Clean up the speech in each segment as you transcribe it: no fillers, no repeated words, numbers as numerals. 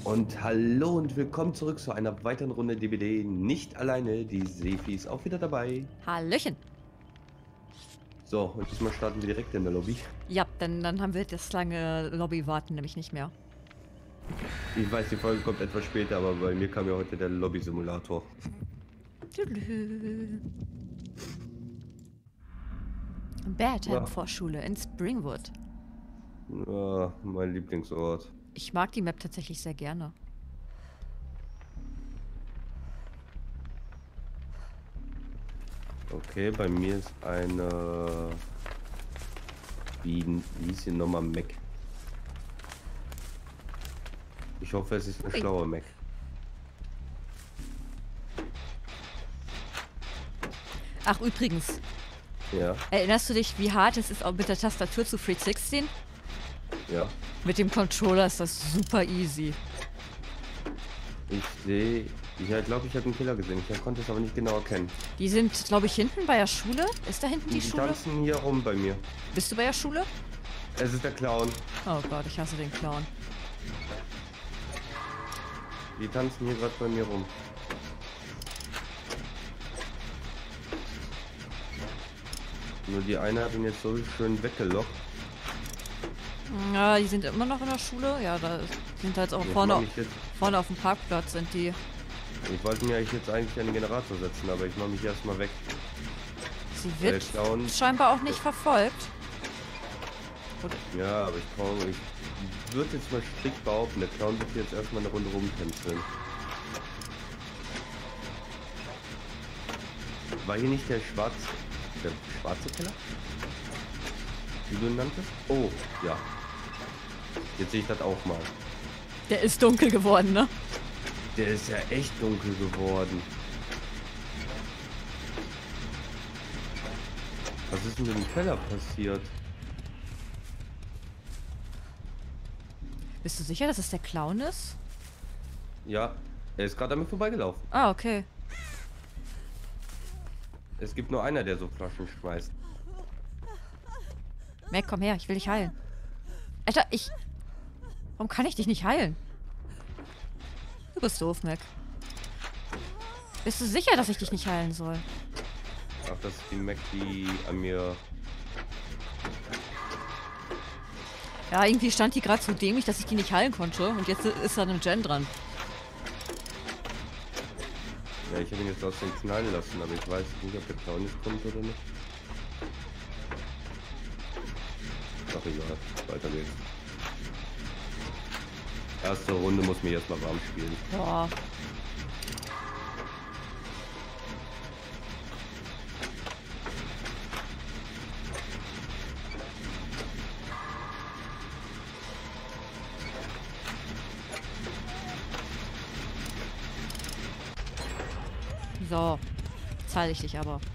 Und hallo und willkommen zurück zu einer weiteren Runde DBD. Nicht alleine, die Sefi ist auch wieder dabei. Hallöchen. So, und diesmal starten wir direkt in der Lobby. Ja, dann haben wir das lange Lobby-Warten nämlich nicht mehr. Ich weiß, die Folge kommt etwas später, aber bei mir kam ja heute der Lobby-Simulator. Badham-Vorschule in Springwood. Mein Lieblingsort. Ich mag die Map tatsächlich sehr gerne. Okay, bei mir ist eine... Wie hieß die nochmal? Mac. Ich hoffe, es ist eine schlaue Mac. Ach, übrigens. Ja. Erinnerst du dich, wie hart es ist, auch mit der Tastatur zu Free 16? Ja. Mit dem Controller ist das super easy. Ich sehe... Ich glaube, ich habe einen Killer gesehen. Ich konnte es aber nicht genau erkennen. Die sind, glaube ich, hinten bei der Schule. Ist da hinten die Schule? Die tanzen hier rum bei mir. Bist du bei der Schule? Es ist der Clown. Oh Gott, ich hasse den Clown. Die tanzen hier gerade bei mir rum. Nur die eine hat ihn jetzt so schön weggelockt. Ja, die sind immer noch in der Schule. Ja, da sind halt auch vorne auf dem Parkplatz sind die. Ich wollte mir jetzt eigentlich einen Generator setzen, aber ich mache mich erstmal weg. Sie wird scheinbar auch nicht verfolgt. Oder? Ja, aber ich würde jetzt mal strikt behaupten, der Clown wird jetzt erstmal eine Runde rumtänzeln. War hier nicht der schwarze Keller? Wie du ihn nanntest? Oh, ja. Jetzt sehe ich das auch mal. Der ist dunkel geworden, ne? Der ist ja echt dunkel geworden. Was ist denn mit dem Keller passiert? Bist du sicher, dass es der Clown ist? Ja, er ist gerade damit vorbeigelaufen. Ah, okay. Es gibt nur einer, der so Flaschen schmeißt. Mac, komm her, ich will dich heilen. Alter, warum kann ich dich nicht heilen? Du bist doof, Mac. Bist du sicher, dass ich dich nicht heilen soll? Ach, das ist die Mac, die an mir... Ja, irgendwie stand die gerade so dämlich, dass ich die nicht heilen konnte. Und jetzt ist da ein Gen dran. Ja, ich habe ihn jetzt aus dem knallen lassen, aber ich weiß nicht, ob der Clown nicht kommt oder nicht. Ach egal, weiter geht's. Erste Runde muss mich erstmal warm spielen. Boah. So. Zahle ich dich aber.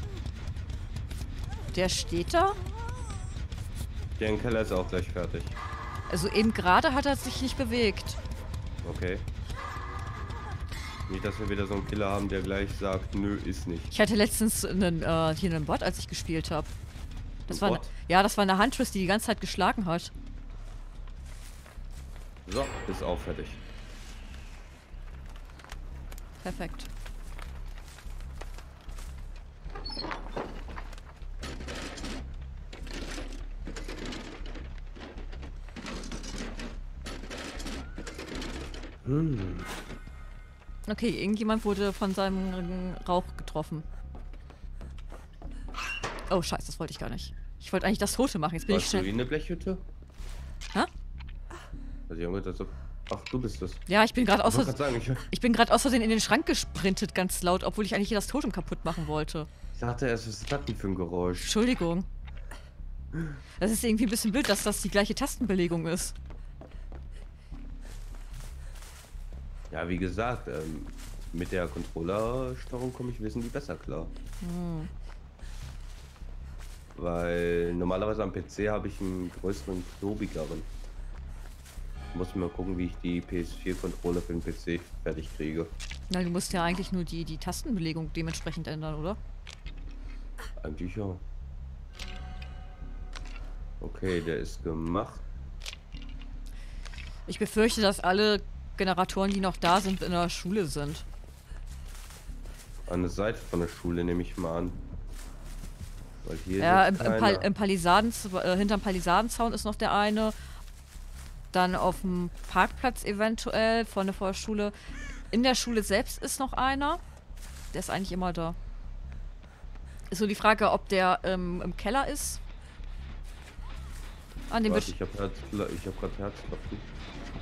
Der steht da? Der im Keller ist auch gleich fertig. Also eben gerade hat er sich nicht bewegt. Okay. Nicht, dass wir wieder so einen Killer haben, der gleich sagt, nö, ist nicht. Ich hatte letztens hier einen Bot, als ich gespielt habe. Das war Bot? ja, das war eine Huntress, die ganze Zeit geschlagen hat. So, ist auch fertig. Perfekt. Okay, irgendjemand wurde von seinem Rauch getroffen. Oh, scheiße, das wollte ich gar nicht. Ich wollte eigentlich das Tote machen, jetzt bin ich Warst du schnell... in der Blechhütte? Hä? Also ich habe gedacht, so, ach, du bist das. Ja, ich bin gerade Ich wollte gerade sagen, ich bin gerade aus Versehen in den Schrank gesprintet, ganz laut, obwohl ich eigentlich hier das Totem kaputt machen wollte. ich dachte erst, was ist das denn für ein Geräusch? Entschuldigung. Das ist irgendwie ein bisschen blöd, dass das die gleiche Tastenbelegung ist. Ja, wie gesagt, mit der Controllersteuerung komme ich wesentlich besser klar. Weil normalerweise am PC habe ich einen größeren, klobigeren. Muss mal gucken, wie ich die PS4-Controller für den PC fertig kriege. Na, du musst ja eigentlich nur die Tastenbelegung dementsprechend ändern, oder? Eigentlich ja. Okay, der ist gemacht. Ich befürchte, dass alle Generatoren, die noch da sind, in der Schule sind. An der Seite von der Schule nehme ich mal an. Weil hier Ja, ist keiner. hinterm Palisadenzaun ist noch der eine. Dann auf dem Parkplatz eventuell von der Vorschule. In der Schule selbst ist noch einer. Der ist eigentlich immer da. Ist so die Frage, ob der im Keller ist. An dem Warte, wird. ich hab gerade Herzklopfen.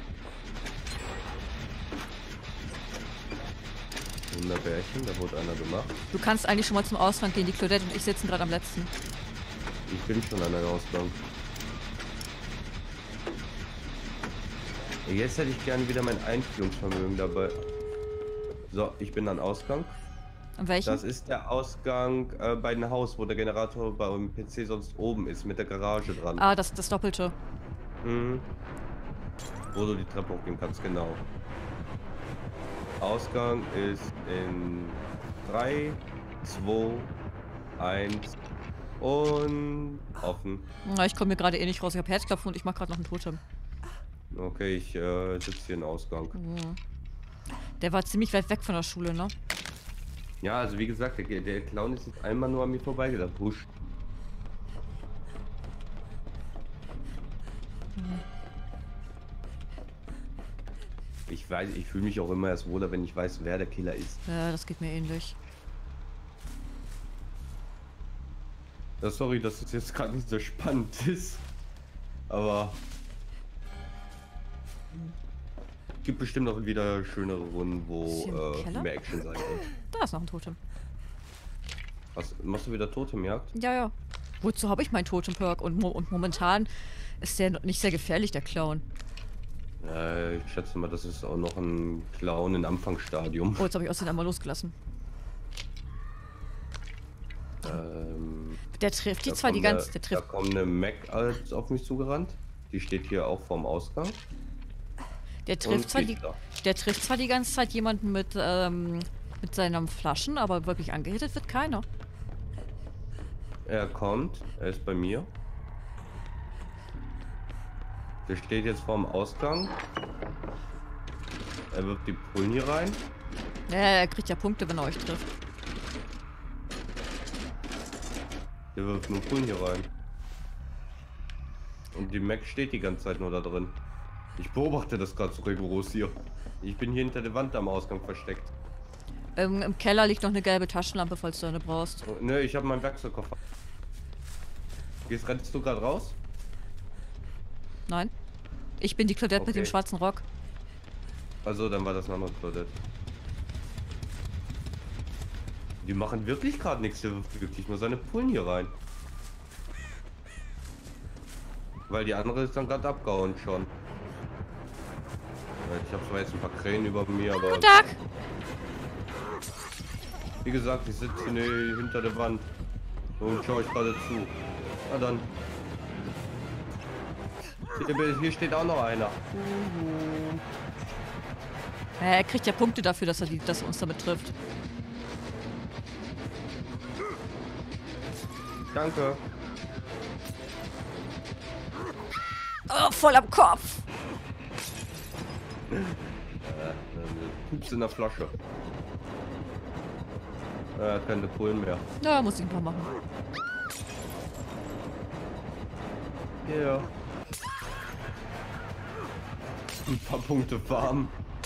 Wunderbärchen, da wurde einer gemacht. Du kannst eigentlich schon mal zum Ausgang gehen. Die Claudette und ich sitzen gerade am letzten. Ich bin schon an der Ausgang. Jetzt hätte ich gerne wieder mein Einfühlungsvermögen dabei. So, ich bin an Ausgang. An welchem? Das ist der Ausgang bei dem Haus, wo der Generator beim PC sonst oben ist, mit der Garage dran. Ah, das Doppelte. Mhm. Wo du die Treppe hochgehen kannst, genau. Ausgang ist in 3, 2, 1 und offen. Na, ich komme mir gerade eh nicht raus. Ich habe Herzklopfen und ich mache gerade noch einen Totem. Okay, ich sitze hier im Ausgang. Mhm. Der war ziemlich weit weg von der Schule, ne? Ja, also wie gesagt, der Clown ist jetzt einmal nur an mir vorbeigelaufen. Husch. Ich weiß, ich fühle mich auch immer erst wohler, wenn ich weiß, wer der Killer ist. Ja, das geht mir ähnlich. Ja, sorry, dass es jetzt gerade nicht so spannend ist. Aber gibt bestimmt auch wieder schönere Runden, wo mehr Action sein wird. Da ist noch ein Totem. Was, machst du wieder Totemjagd? Ja, ja. Wozu habe ich meinen Totem-Perk? Und momentan ist der nicht sehr gefährlich, der Clown. Ich schätze mal, das ist auch noch ein Clown im Anfangsstadium. Oh, jetzt habe ich aus den einmal losgelassen. Der trifft die zwar die ganze... Der Da trifft... kommt eine Mac als auf mich zugerannt. Die steht hier auch vorm Ausgang. Der trifft zwar die ganze Zeit jemanden mit seinen Flaschen, aber wirklich angehittet wird keiner. Er kommt, er ist bei mir. Der steht jetzt vorm Ausgang. Er wirft die Pullen hier rein. Ja, er kriegt ja Punkte, wenn er euch trifft. Der wirft nur Pullen hier rein. Und die Mac steht die ganze Zeit nur da drin. Ich beobachte das gerade so rigoros hier. Ich bin hier hinter der Wand am Ausgang versteckt. Im Keller liegt noch eine gelbe Taschenlampe, falls du eine brauchst. Oh, ne, ich habe meinen Werkzeugkoffer. Rennst du gerade raus? Nein. Ich bin die Claudette mit dem schwarzen Rock. Also, dann war das eine andere Claudette. Die machen wirklich gerade nichts. Der wirft wirklich nur seine Pullen hier rein. Weil die andere ist dann gerade abgehauen schon. Ich habe zwar jetzt ein paar Krähen über mir, aber... Guten Tag! Wie gesagt, ich sitze hinter der Wand und schaue euch gerade zu. Na dann. Hier steht auch noch einer. Ja, er kriegt ja Punkte dafür, dass er uns damit trifft. Danke. Oh, voll am Kopf! Pups in der Flasche. Er hat keine Pullen mehr. Ja, muss ich ein paar machen. Ja. Yeah. Ein paar Punkte farmen.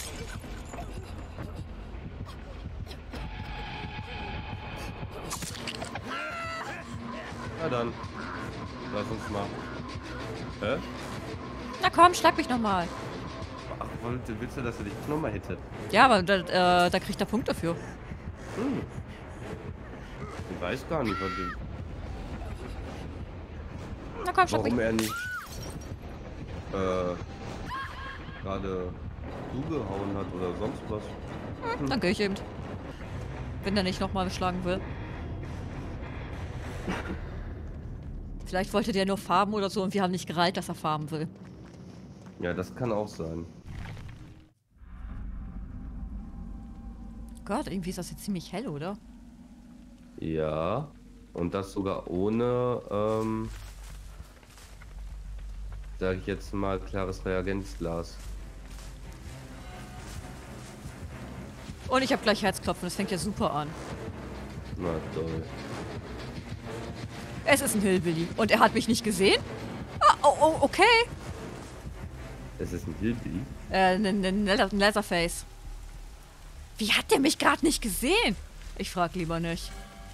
Na dann. Lass uns mal. Hä? Na komm, schlag mich nochmal. Ach, willst du, dass er dich nochmal hittet? Ja, aber da kriegt er Punkte dafür. Hm. Ich weiß gar nicht, Na komm, schlag mich. warum er nicht gerade zugehauen hat oder sonst was. Dann gehe ich eben. Wenn er nicht nochmal schlagen will. Vielleicht wollte der nur farben oder so und wir haben nicht gereilt, dass er farben will. Ja, das kann auch sein. Gott, irgendwie ist das jetzt ziemlich hell, oder? Ja. Und das sogar ohne, sag ich jetzt mal, klares Reagenzglas. Und ich habe gleich Herzklopfen, das fängt ja super an. Na toll. Es ist ein Hillbilly und er hat mich nicht gesehen? Okay. Es ist ein Hillbilly. Ein Leatherface. Wie hat der mich gerade nicht gesehen? Ich frag lieber nicht.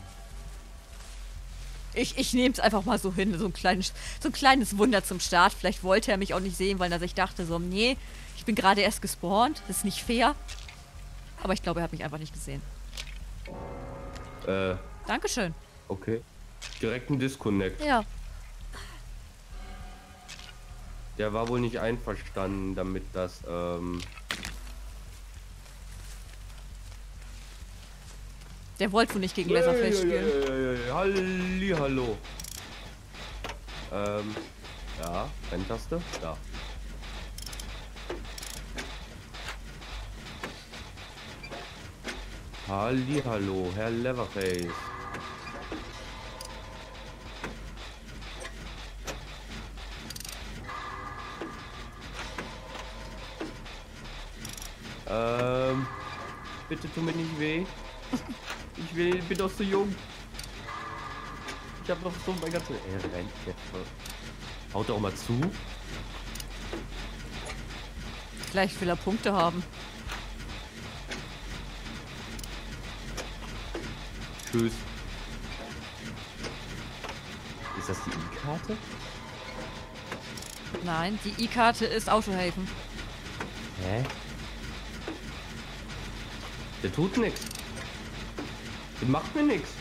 Ich nehme es einfach mal so hin, so ein kleines Wunder zum Start. Vielleicht wollte er mich auch nicht sehen, weil er sich dachte so, nee, ich bin gerade erst gespawnt, das ist nicht fair. Aber ich glaube, er hat mich einfach nicht gesehen. Dankeschön. Okay. Direkt ein Disconnect. Ja. Der war wohl nicht einverstanden damit, dass, Der wollte wohl nicht gegen Leatherface spielen. Hallihallo. Ja, Renntaste? Ja. Hallihallo, Herr Leatherface. Bitte tu mir nicht weh. Bin doch so jung. Ich hab noch so mein ganzes... rennt jetzt. Haut doch mal zu. Gleich will er Punkte haben. Tschüss. Ist das die I-Karte? Nein, die I-Karte ist Autohelfen. Hä? Der tut nix. Der macht mir nix.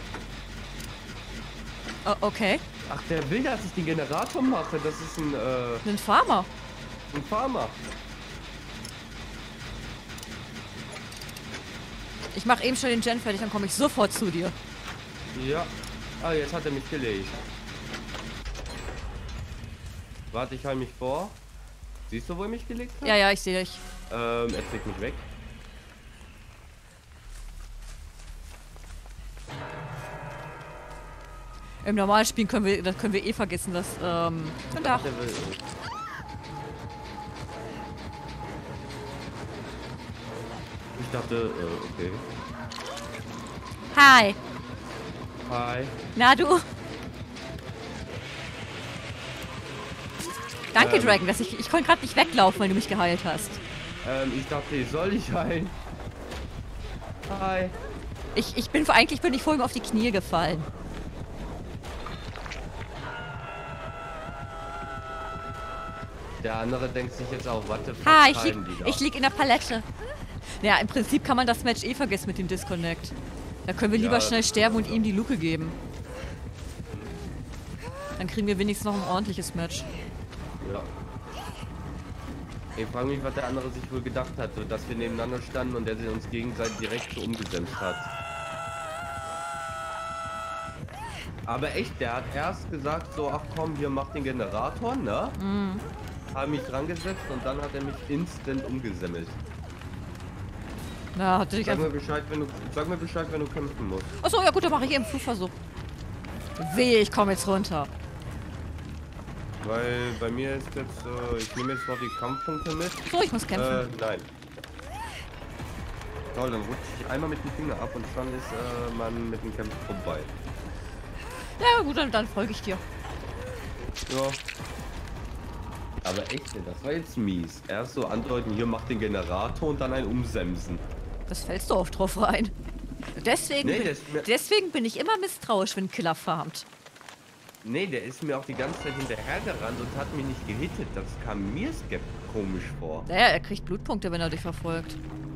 Okay. Ach, der will, dass ich den Generator mache. Das ist Ein Farmer. ein Farmer. Ich mache eben schon den Gen fertig, dann komme ich sofort zu dir. Ja. Ah, jetzt hat er mich gelegt. Warte, ich halte mich vor. Siehst du, wo er mich gelegt hat? Ja, ja, ich sehe dich. Er trägt mich weg. Im normalen Spiel können wir eh vergessen, dass, Ach, der will. Ich dachte, okay. Hi. Hi. Na du? Danke, Dragon, dass ich konnte gerade nicht weglaufen, weil du mich geheilt hast. Ich dachte, ich soll dich heilen. Hi. Eigentlich bin ich vor ihm auf die Knie gefallen. Der andere denkt sich jetzt auch, warte, Ha, ich lieg in der Palette. Ja, im Prinzip kann man das Match eh vergessen mit dem Disconnect. Da können wir lieber schnell sterben und ihm die Luke geben. Dann kriegen wir wenigstens noch ein ordentliches Match. Ja. Ich frage mich, was der andere sich wohl gedacht hat, so, dass wir nebeneinander standen und der sie uns gegenseitig direkt so umgesetzt hat. Aber echt, der hat erst gesagt so, ach komm, hier mach den Generator, ne? Mhm. Hat mich dran gesetzt und dann hat er mich instant umgesemmelt. Na, hat dich Sag einfach... mir Bescheid, wenn du kämpfen musst. Achso, ja gut, dann mache ich eben Flugversuch. Wehe, ich komme jetzt runter. Weil bei mir ist jetzt, ich nehme jetzt noch die Kampfpunkte mit. So, ich muss kämpfen. Nein. Toll, dann rutsche ich einmal mit dem Finger ab und schon ist man mit dem Kämpfen vorbei. Ja gut, dann folge ich dir. Ja. Aber echt, das war jetzt mies. Erst so andeuten, hier macht den Generator und dann ein Umsemsen. Das fällst du auch drauf rein. Deswegen, Nee, deswegen bin ich immer misstrauisch, wenn ein Killer farmt. Nee, der ist mir auch die ganze Zeit hinterhergerannt und hat mich nicht gehittet. Das kam mir komisch vor. Naja, er kriegt Blutpunkte, wenn er dich verfolgt.